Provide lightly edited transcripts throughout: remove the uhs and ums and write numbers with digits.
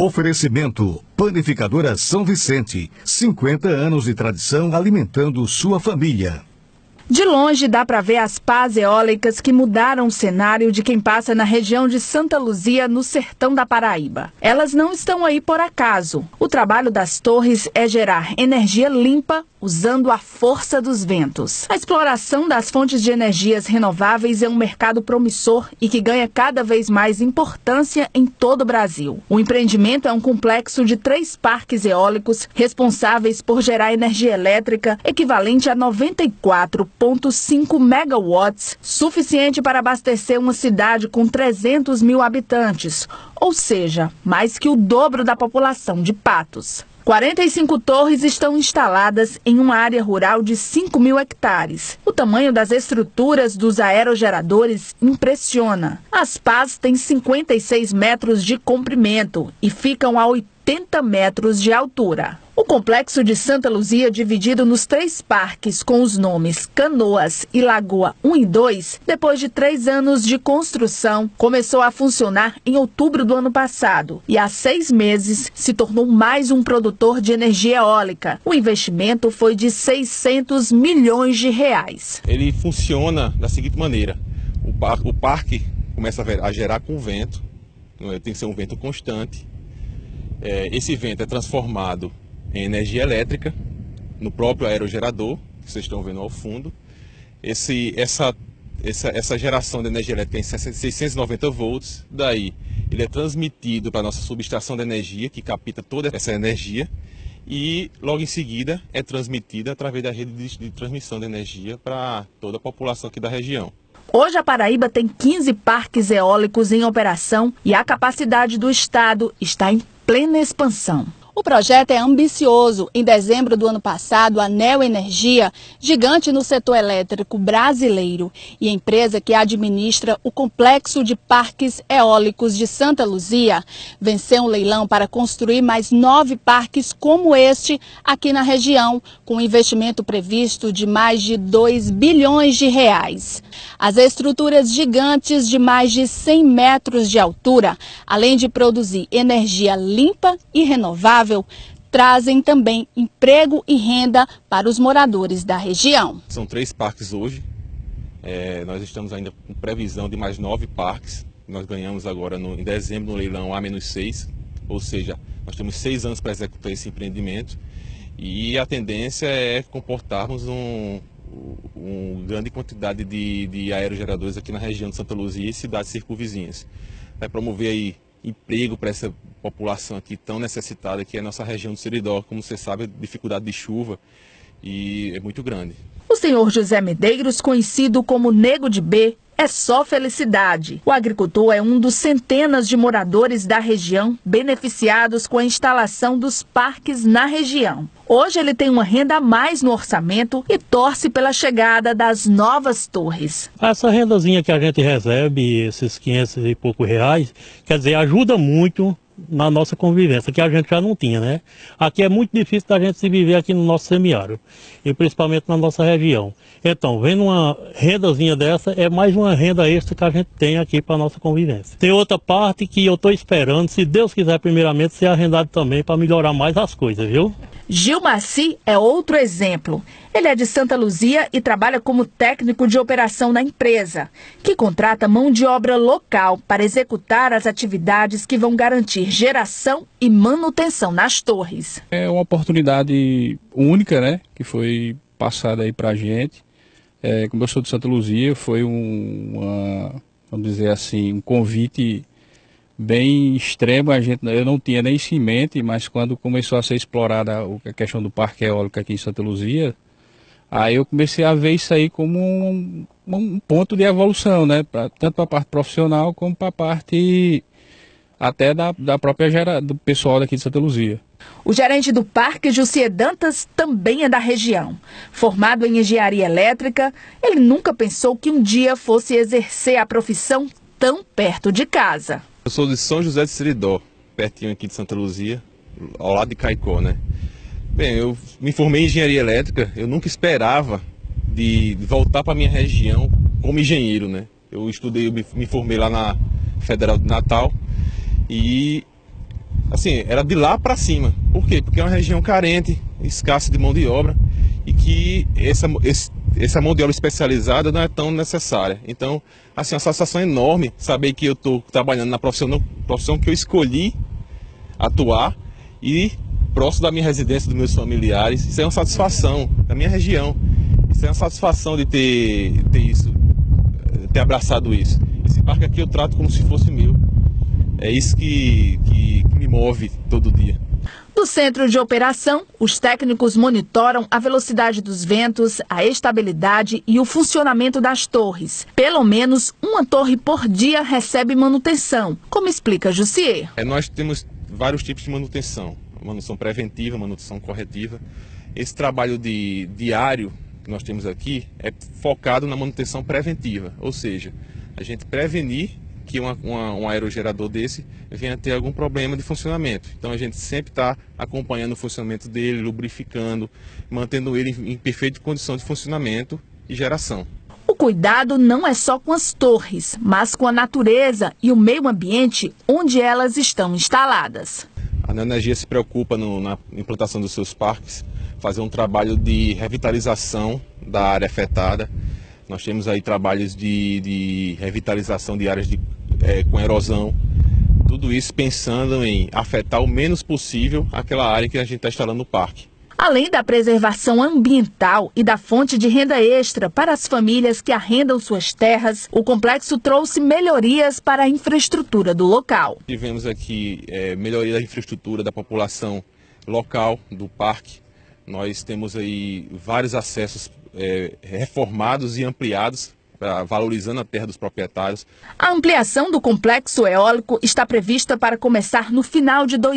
Oferecimento: Panificadora São Vicente, 50 anos de tradição alimentando sua família. De longe dá para ver as pás eólicas que mudaram o cenário de quem passa na região de Santa Luzia, no sertão da Paraíba. Elas não estão aí por acaso. O trabalho das torres é gerar energia limpa usando a força dos ventos. A exploração das fontes de energias renováveis é um mercado promissor e que ganha cada vez mais importância em todo o Brasil. O empreendimento é um complexo de 3 parques eólicos responsáveis por gerar energia elétrica equivalente a 94,5 megawatts, suficiente para abastecer uma cidade com 300 mil habitantes, ou seja, mais que o dobro da população de Patos. 45 torres estão instaladas em uma área rural de 5 mil hectares. O tamanho das estruturas dos aerogeradores impressiona. As pás têm 56 metros de comprimento e ficam a 80 metros de altura. O complexo de Santa Luzia, dividido nos 3 parques com os nomes Canoas e Lagoa 1 e 2, depois de 3 anos de construção, começou a funcionar em outubro do ano passado e há 6 meses se tornou mais um produtor de energia eólica. O investimento foi de 600 milhões de reais. Ele funciona da seguinte maneira: o parque começa a gerar com vento, tem que ser um vento constante. Esse vento é transformado em energia elétrica no próprio aerogerador, que vocês estão vendo ao fundo. Essa geração de energia elétrica é em 690 volts, daí ele é transmitido para a nossa subestação de energia, que capta toda essa energia, e logo em seguida é transmitida através da rede de transmissão de energia para toda a população aqui da região. Hoje a Paraíba tem 15 parques eólicos em operação e a capacidade do estado está em plena expansão. O projeto é ambicioso. Em dezembro do ano passado, a Neoenergia, gigante no setor elétrico brasileiro e empresa que administra o complexo de parques eólicos de Santa Luzia, venceu um leilão para construir mais 9 parques como este aqui na região, com um investimento previsto de mais de 2 bilhões de reais. As estruturas gigantes de mais de 100 metros de altura, além de produzir energia limpa e renovável, trazem também emprego e renda para os moradores da região. São 3 parques hoje. Nós estamos ainda com previsão de mais 9 parques. Nós ganhamos agora em dezembro no leilão A-6, ou seja, nós temos 6 anos para executar esse empreendimento e a tendência é comportarmos uma grande quantidade de aerogeradores aqui na região de Santa Luzia e cidades circunvizinhas. Vai promover aí emprego para essa população aqui tão necessitada, que é a nossa região do Seridó. Como você sabe, a dificuldade de chuva é muito grande. O senhor José Medeiros, conhecido como Nego de B, é só felicidade. O agricultor é um dos centenas de moradores da região beneficiados com a instalação dos parques na região. Hoje ele tem uma renda a mais no orçamento e torce pela chegada das novas torres. Essa rendazinha que a gente recebe, esses 500 e poucos reais, quer dizer, ajuda muito na nossa convivência, que a gente já não tinha, né? Aqui é muito difícil da gente se viver aqui no nosso semiárido, e principalmente na nossa região. Então, vendo uma rendazinha dessa, é mais uma renda extra que a gente tem aqui para a nossa convivência. Tem outra parte que eu estou esperando, se Deus quiser, primeiramente, ser arrendado também para melhorar mais as coisas, viu? Gilmaci é outro exemplo. Ele é de Santa Luzia e trabalha como técnico de operação na empresa, que contrata mão de obra local para executar as atividades que vão garantir geração e manutenção nas torres. É uma oportunidade única, né, que foi passada aí para a gente. Como eu sou de Santa Luzia, foi vamos dizer assim, um convite bem extremo. Eu não tinha nem isso em mente, mas quando começou a ser explorada a questão do parque eólico aqui em Santa Luzia, aí eu comecei a ver isso aí como um ponto de evolução, né? Tanto para a parte profissional como para a parte até da própria do pessoal daqui de Santa Luzia. O gerente do parque, Jussier Dantas, também é da região. Formado em engenharia elétrica, ele nunca pensou que um dia fosse exercer a profissão tão perto de casa. Eu sou de São José de Seridó, pertinho aqui de Santa Luzia, ao lado de Caicó, né? Bem, eu me formei em engenharia elétrica, eu nunca esperava de voltar para a minha região como engenheiro, né? Eu me formei lá na Federal de Natal e assim, era de lá para cima. Por quê? Porque é uma região carente, escassa de mão de obra e que essa mão de obra especializada não é tão necessária. Então, assim, uma satisfação enorme saber que eu estou trabalhando na profissão que eu escolhi atuar e próximo da minha residência, dos meus familiares. Isso é uma satisfação da minha região. Isso é uma satisfação de ter abraçado isso. Esse parque aqui eu trato como se fosse meu. É isso que me move todo dia. No centro de operação, os técnicos monitoram a velocidade dos ventos, a estabilidade e o funcionamento das torres. Pelo menos uma torre por dia recebe manutenção, como explica Jussier. Nós temos vários tipos de manutenção. Manutenção preventiva, manutenção corretiva. Esse trabalho diário que nós temos aqui é focado na manutenção preventiva, ou seja, a gente prevenir que um aerogerador desse venha a ter algum problema de funcionamento. Então a gente sempre está acompanhando o funcionamento dele, lubrificando, mantendo ele em perfeita condição de funcionamento e geração. O cuidado não é só com as torres, mas com a natureza e o meio ambiente onde elas estão instaladas. A Neoenergia se preocupa na implantação dos seus parques, fazer um trabalho de revitalização da área afetada. Nós temos aí trabalhos de revitalização de áreas com erosão, tudo isso pensando em afetar o menos possível aquela área que a gente está instalando no parque. Além da preservação ambiental e da fonte de renda extra para as famílias que arrendam suas terras, o complexo trouxe melhorias para a infraestrutura do local. Tivemos aqui melhoria da infraestrutura da população local do parque. Nós temos aí vários acessos reformados e ampliados, valorizando a terra dos proprietários. A ampliação do complexo eólico está prevista para começar no final de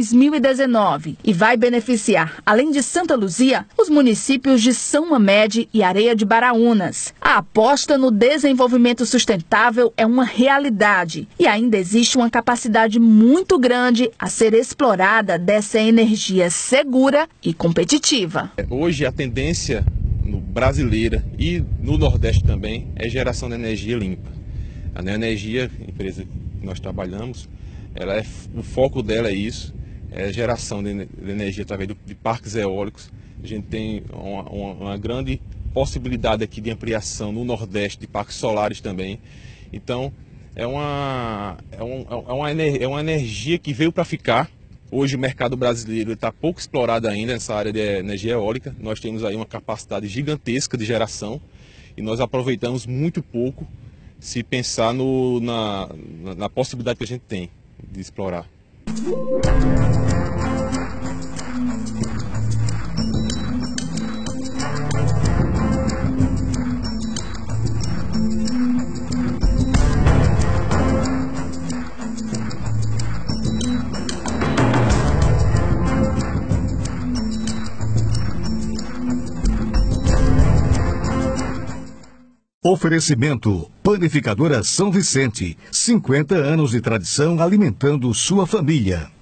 2019 e vai beneficiar, além de Santa Luzia, os municípios de São Mamede e Areia de Baraúnas. A aposta no desenvolvimento sustentável é uma realidade e ainda existe uma capacidade muito grande a ser explorada dessa energia segura e competitiva. Hoje a tendência brasileira e no Nordeste também é geração de energia limpa. A Neoenergia, empresa que nós trabalhamos, o foco dela é isso, é a geração de energia através de parques eólicos. A gente tem uma grande possibilidade aqui de ampliação no Nordeste, de parques solares também. Então é uma energia que veio para ficar. Hoje o mercado brasileiro está pouco explorado ainda nessa área de energia eólica. Nós temos aí uma capacidade gigantesca de geração e nós aproveitamos muito pouco se pensar na possibilidade que a gente tem de explorar. Oferecimento: Panificadora São Vicente, 50 anos de tradição alimentando sua família.